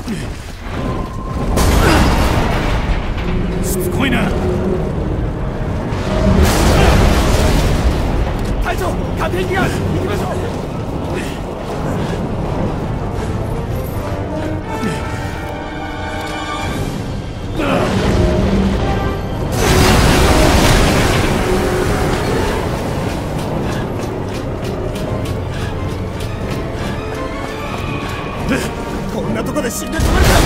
しつこいな。 隊長、家庭機が行きましょう。こんなとこで死んでしまうか。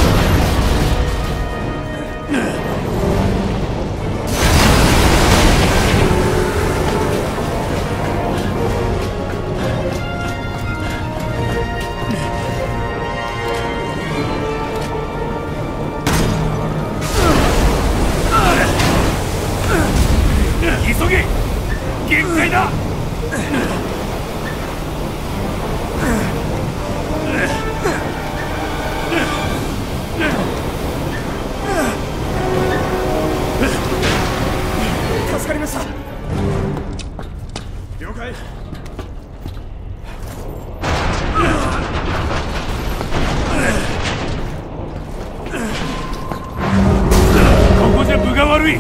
急げ、限界だ。 助かりました。了解。 ここじゃ分が悪い。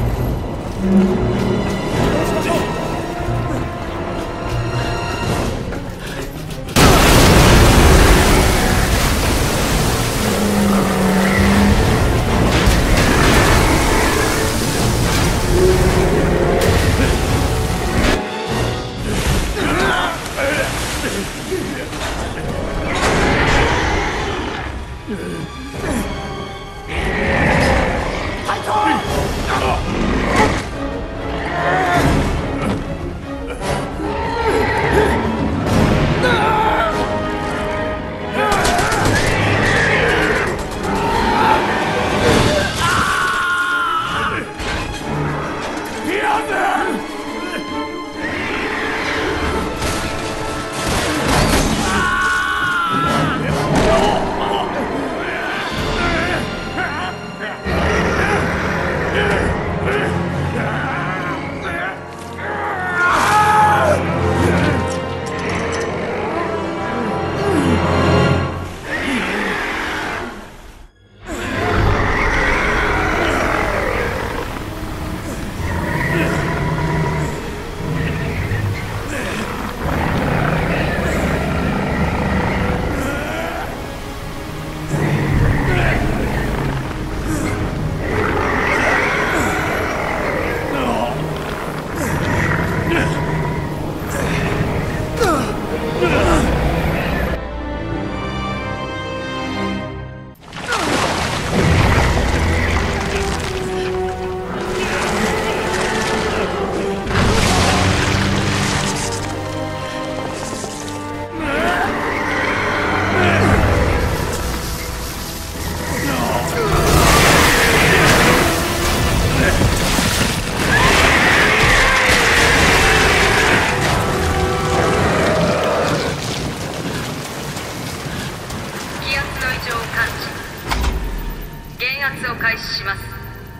減圧を開始します。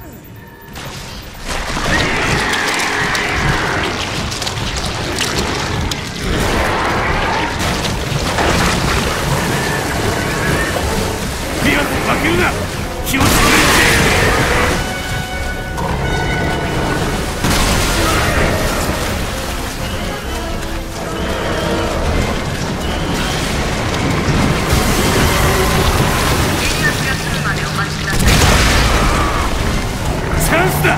ピアス負けるな。気をつけて。チャンスだ。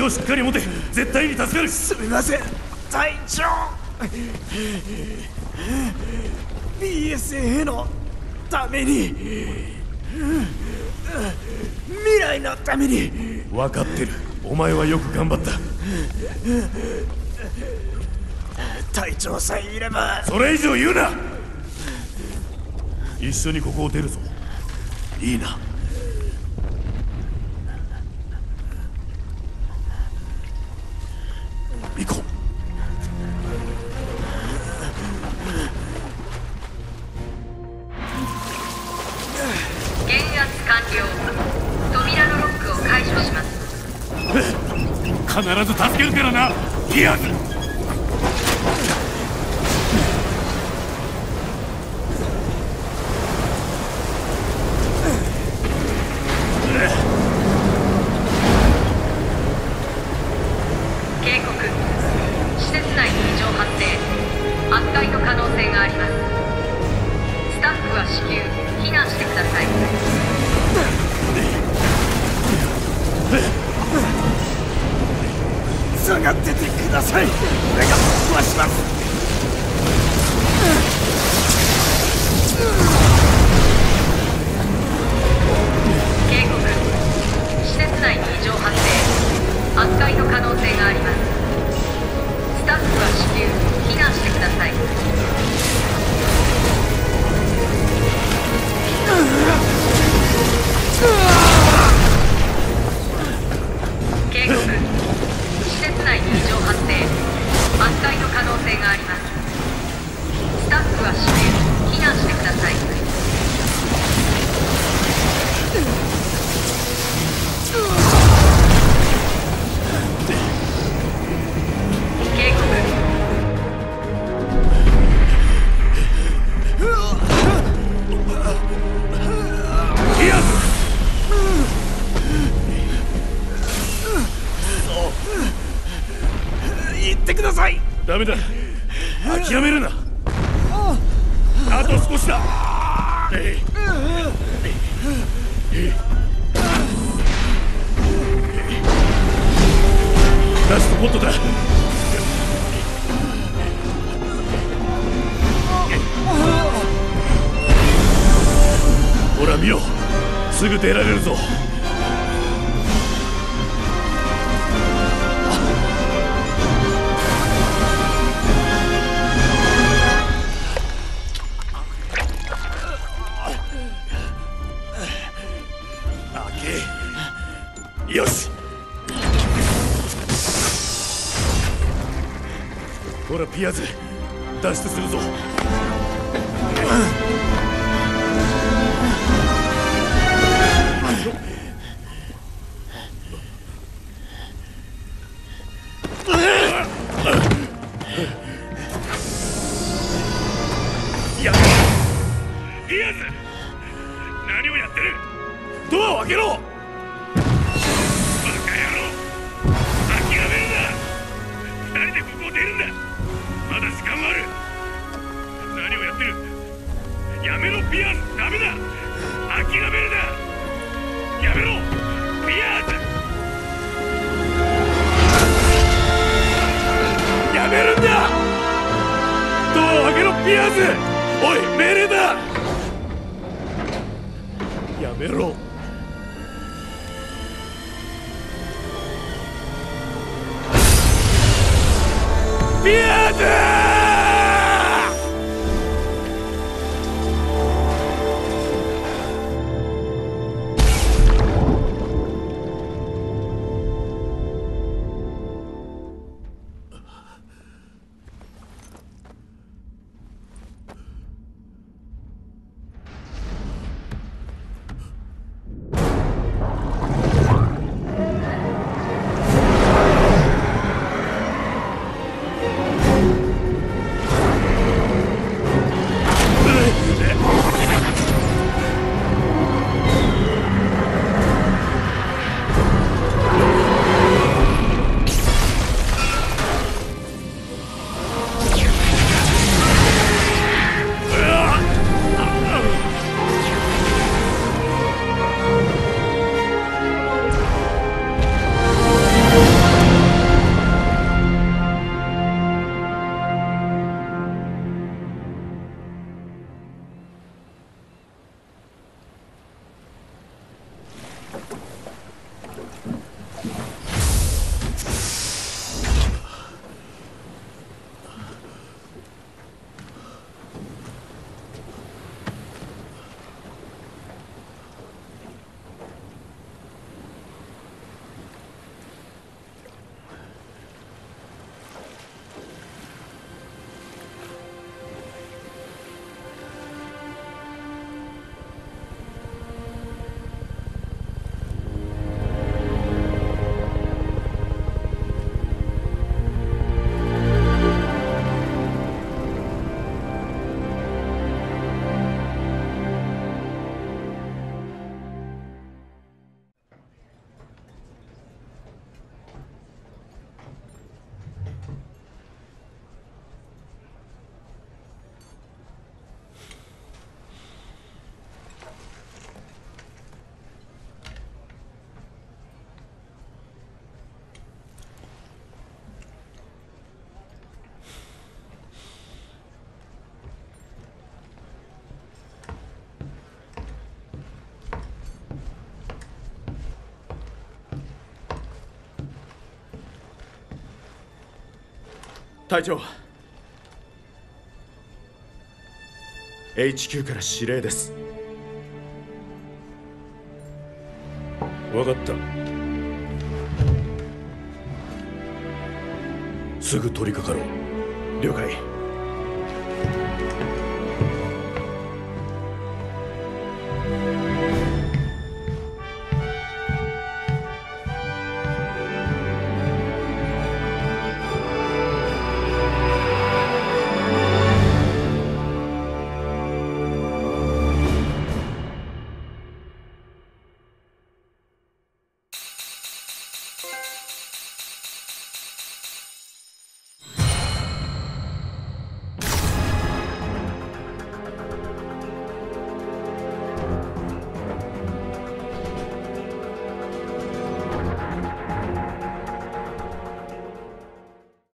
をしっかり持て。絶対に助かる。 すみません隊長。 BSA のために、未来のために。 分かってる。お前はよく頑張った。 隊長さえいれば。 それ以上言うな。一緒にここを出るぞ。いいな。行こう。 減圧完了。扉のロックを解除します。 必ず助けるからな、ピアーズ。 警告。施設内に異常発生。圧壊の可能性があります。スタッフは至急避難してください。 下がっててください。俺が壊します。 警告。施設内に異常発生。圧壊の可能性があります。スタッフは至急避難してください。警告。施設内に異常発生。圧壊の可能性があります。スタッフは至急避難してください。警告。 ピアーズ。 行ってください。 ダメだ。諦めるな。あと少しだ。ラストポットだ。ほら見よ。すぐ出られるぞ。よし。ほらピアーズ、脱出するぞ。やめろピアーズ。何をやってる。ドアを開けろ。まだ時間はある。何をやってる。やめろピアーズ。ダメだ。諦めるな。やめろピアーズ。やめるんだ。ドアを開けろピアーズ。おい命令だ。やめろ。ピアーズ。 隊長、 HQ から指令です。 分かった。すぐ取り掛かろう。 了解。